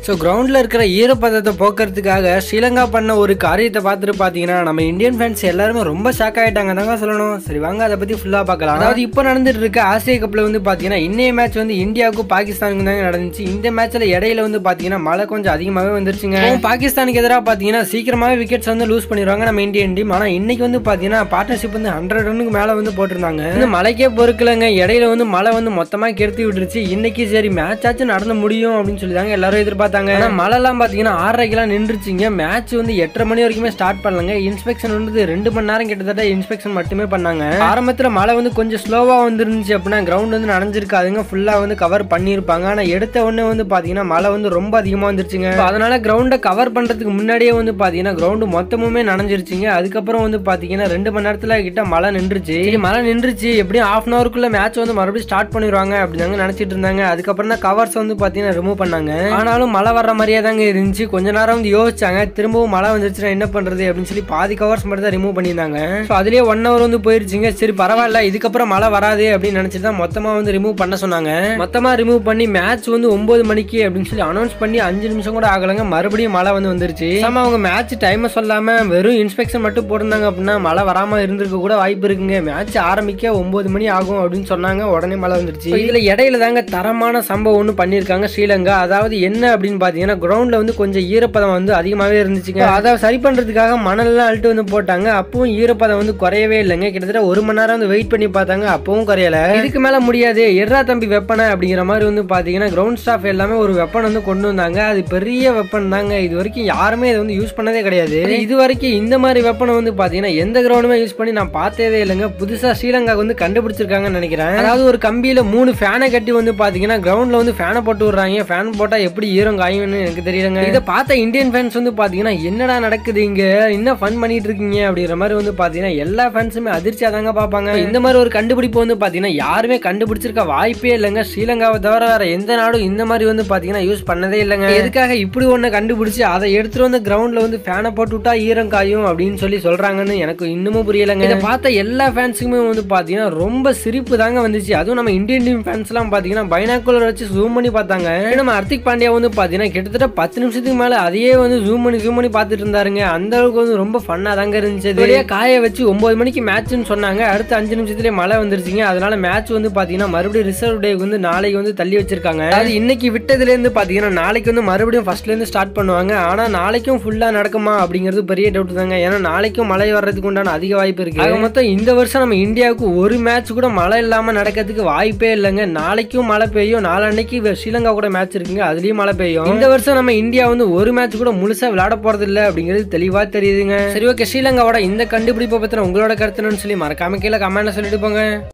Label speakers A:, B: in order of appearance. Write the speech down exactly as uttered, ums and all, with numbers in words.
A: So கிரவுண்டில் இருக்கிற ஈரப்பதத்தை போக்குறதுக்காக ஸ்ரீலங்கா பண்ண ஒரு காரியத்தை பார்த்துட்டு பார்த்தீங்கன்னா நம்ம இந்தியன் ஃபேன்ஸ் எல்லாருமே ரொம்ப ஷாக் ஆகிட்டாங்க தாங்க சொல்லணும். சரி வாங்க அதை பற்றி ஃபுல்லாக பார்க்கலாம். அதாவது இப்போ நடந்துட்டு இருக்க ஆசிய கப்பில் வந்து பார்த்தீங்கன்னா இன்னைய மேட்ச் வந்து இந்தியாவுக்கும் பாகிஸ்தானுக்கும் தாங்க நடந்துச்சு. இந்த மேட்ச்சில் இடையில வந்து பார்த்தீங்கன்னா மழை கொஞ்சம் அதிகமாகவே வந்துருச்சுங்க. பாகிஸ்தானுக்கு எதிராக பார்த்தீங்கன்னா சீக்கிரமாகவே விக்கெட்ஸ் வந்து லூஸ் பண்ணிடுவாங்க நம்ம இந்தியன் டீம். ஆனால் இன்னைக்கு வந்து பார்த்தீங்கன்னா பார்ட்னர்ஷிப் வந்து ஹண்ட்ரட் ரன்னுக்கு மேலே வந்து போட்டிருந்தாங்க. இந்த மழைக்கே பொறுக்கலங்க, இடையில வந்து மழை வந்து மொத்தமாக கெடுத்து விட்டுருச்சு. இன்னைக்கு சரி மேட்ச் ஆச்சும் நடந்து முடியும் அப்படின்னு சொல்லி தாங்க எல்லாரும் எதிர்பார்த்தாங்க. ஆனால் மழைலாம் பார்த்தீங்கன்னா ஆறரைக்கெல்லாம் நின்றுச்சுங்க. மேட்ச் வந்து எட்டரை மணி வரைக்குமே ஸ்டார்ட் பண்ணலங்க. இன்ஸ்பெக்ஷன் வந்து ரெண்டு மணி நேரம் கிட்டத்தட்ட இன்ஸ்பெக்ஷன் மட்டுமே பண்ணாங்க. ஆரம்பத்தில் மழை வந்து கொஞ்சம் ஸ்லோவாக வந்துருந்துச்சு அப்படின்னா கிரவுண்ட் வந்து நனைஞ்சிருக்காதுங்க, ஃபுல்லாக வந்து கவர் பண்ணியிருப்பாங்க. ஆனால் எடுத்த உடனே வந்து பார்த்தீங்கன்னா மழை வந்து ரொம்ப அதிகமாக வந்துருச்சுங்க. அதனால கிரவுண்டை கவர் பண்ணுறதுக்கு முன்னாடியே வந்து பார்த்தீங்கன்னா கிரவுண்டு மொத்தமுமே நனைஞ்சிருச்சுங்க. அதுக்கப்புறம் வந்து பார்த்தீங்கன்னா ரெண்டு மணி நேரத்தில் கிட்ட மழை நின்றுச்சு. மழை நின்றுச்சு எப்படியும் ஹாஃப் அன் அவருக்குள்ள மேட்ச் வந்து மறுபடியும் ஸ்டார்ட் பண்ணிடுவாங்க அப்படிதாங்க நினைச்சிட்டு இருந்தாங்க. அதுக்கப்புறம் தான் கவர்ஸ் வந்து பார்த்தீங்கன்னா ரிமூவ் பண்ணாங்க. ஆனாலும் மழை வர்ற மாதிரியே தாங்க இருந்துச்சு. கொஞ்ச நேரம் வந்து யோசிச்சாங்க, திரும்பவும் மழை வந்துருச்சுன்னா என்ன பண்றது அப்படின்னு சொல்லி பாதி கவர்ஸ் மட்டும் தான் ரிமூவ் பண்ணியிருந்தாங்க. ஸோ அதுலேயே ஒன் ஹவர் வந்து போயிருச்சுங்க. சரி பரவாயில்ல, இதுக்கப்புறம் மழை வராது அப்படின்னு நினைச்சிட்டு தான் மொத்தமாக வந்து ரிமூவ் பண்ண சொன்னாங்க. மொத்தமாக ரிமூவ் பண்ணி மேட்ச் வந்து ஒன்பது மணிக்கு அப்படின்னு சொல்லி அனௌன்ஸ் பண்ணி அஞ்சு நிமிஷம் கூட ஆகலங்க, மறுபடியும் மழை வந்து வந்துருச்சு. நம்ம அவங்க மேட்ச் டைமை சொல்லாம வெறும் இன்ஸ்பெக்ஷன் மட்டும் போட்டிருந்தாங்க அப்படின்னா மழை வராமல் இருந்திருக்க கூட வாய்ப்பு இருக்குங்க. மேட்ச் ஆரம்பிக்க ஒன்பது மணி ஆகும் அப்படின்னு சொன்னாங்க, உடனே மழை வந்துருச்சு. இதுல இடையில தாங்க தரமான சம்பவம் ஒன்று பண்ணியிருக்காங்க ஸ்ரீலங்கா. அதாவது என்ன அப்படின்னு பார்த்தீங்கன்னா கிரவுண்ட்ல வந்து கொஞ்சம் ஈரப்பதம் வந்து அதிகமாகவே இருந்துச்சுங்க. அதை சரி பண்றதுக்காக மணல்லாம் அழுட்டு வந்து போட்டாங்க. அப்பவும் ஈரப்பதம் வந்து குறையவே இல்லைங்க. கிட்டத்தட்ட ஒரு மணி நேரம் வந்து வெயிட் பண்ணி பார்த்தாங்க, அப்பவும் குறையல. இதுக்கு மேல முடியாது, எர்ரா தம்பி வெப்பனை அப்படிங்கிற மாதிரி வந்து பாத்தீங்கன்னா கிரவுண்ட் ஸ்டாஃப் எல்லாமே ஒரு வெப்பன் வந்து கொண்டு வந்தாங்க. அது பெரிய வெப்பன் தாங்க, இது வரைக்கும் யாருமே இதை வந்து யூஸ் பண்ணதே கிடையாது. இது வரைக்கும் இந்த மாதிரி வெப்பனை வந்து பாத்தீங்கன்னா எந்த கிரவுண்டுமே யூஸ் பண்ணி நான் பார்த்ததே இல்லைங்க. புதுசா ஸ்ரீலங்கா வந்து கண்டுபிடிச்சிருக்காங்கன்னு நினைக்கிறேன். அதாவது ஒரு கம்பியில மூணு ஃபேனை கட்டி வந்து பாத்தீங்கன்னா கிரவுண்ட்ல வந்து ஃபேனை போட்டு விடுறாங்க. ஃபேன் போட்டா எப்படி ஈரம் காயும்னு எனக்கு தெரியலங்க. இதை பார்த்த இந்தியன் ஃபேன்ஸ் வந்து பாத்தீங்கன்னா என்னடா நடக்குது இங்க, என்ன ஃபன் பண்ணிட்டு இருக்கீங்க அப்படிங்கிற மாதிரி வந்து பாத்தீங்கன்னா எல்லா ஃபேன்ஸுமே அதிர்ச்சியா தாங்க பார்ப்பாங்க. இந்த மாதிரி ஒரு கண்டுபிடிப்பு வந்து பாத்தீங்கன்னா யாருமே கண்டுபிடிச்சிருக்க வாய்ப்பே இல்லைங்க. ஸ்ரீலங்காவை தவிர வேற எந்த நாடும் இந்த மாதிரி வந்து பாத்தீங்கன்னா யூஸ் பண்ணதே இல்லைங்க. எதுக்காக இப்படி ஒண்ணு கண்டுபிடிச்சு அதை எடுத்துட்டு வந்து கிரவுண்ட்ல வந்து ஃபேனை போட்டு விட்டா ஈரம் காயும் அப்படின்னு சொல்லி சொல்றாங்கன்னு எனக்கு இன்னமும் புரியலங்க. இதை பார்த்த எல்லா ஃபேன்ஸுக்குமே வந்து பாத்தீங்கன்னா ரொம்ப சிரிப்பு தாங்க வந்துச்சு. அதுவும் நம்ம இந்தியன் டீம் ஃபேன்ஸ் எல்லாம் பாத்தீங்கன்னா பைனாக்குலர் வச்சு ஜூம் பண்ணி பார்த்தாங்க. நம்ம ஹர்திக் பாண்டியா வந்து பாத்தீங்கன்னா கிட்டத்தட்ட பத்து நிமிஷத்துக்கு மேல அதையே வந்து ஜூம் பண்ணி ஜூம் பண்ணி பார்த்துட்டு இருந்தாருங்க. அந்த அளவுக்கு வந்து ரொம்ப ஃபன்னா தாங்க இருந்துச்சு. இதோடய காய வச்சு ஒன்பது மணிக்கு மேட்ச்னு சொன்னாங்க. அடுத்த அஞ்சு நிமிஷத்துலேயே மழை வந்துருச்சுங்க. அதனால மேட்ச் வந்து பாத்தீங்கன்னா மறுபடியும் ரிசர்வ் டே வந்து நாளைக்கு வந்து தள்ளி வச்சிருக்காங்க. அதாவது இன்னைக்கு விட்டதுல இருந்து பாத்தீங்கன்னா நாளைக்கு வந்து மறுபடியும் ஃபர்ஸ்ட்ல இருந்து ஸ்டார்ட் பண்ணுவாங்க. ஆனா நாளைக்கும் ஃபுல்லா நடக்குமா அப்படிங்கிறது பெரிய டவுட் தாங்க. ஏன்னா நாளைக்கும் மழை வர்றதுக்கு உண்டான அதிக வாய்ப்பு இருக்கு. ஆக மொத்தம் இந்த வருஷம் நம்ம இந்தியாவுக்கு ஒரு மேட்ச் கூட மழை இல்லாம நடக்கிறதுக்கு வாய்ப்பே இல்லைங்க. நாளைக்கும் மழை பெய்யும், நாளன்னைக்கு ஸ்ரீலங்கா கூட மேட்ச் இருக்குங்க, அதுலயும் மழை பெய்யும். இந்த வருஷம் நம்ம இந்தியா வந்து ஒரு மேட்ச் கூட முழுசா விளையாட போறது இல்லை அப்படிங்கிறது தெளிவா தெரியுதுங்க. சரி ஓகே, ஸ்ரீலங்காவோட இந்த கண்டுபிடிப்பை பத்தின உங்களோட கருத்துன்னு சொல்லி மறக்காம கீழே கமெண்ட்ல சொல்லிட்டு போங்க.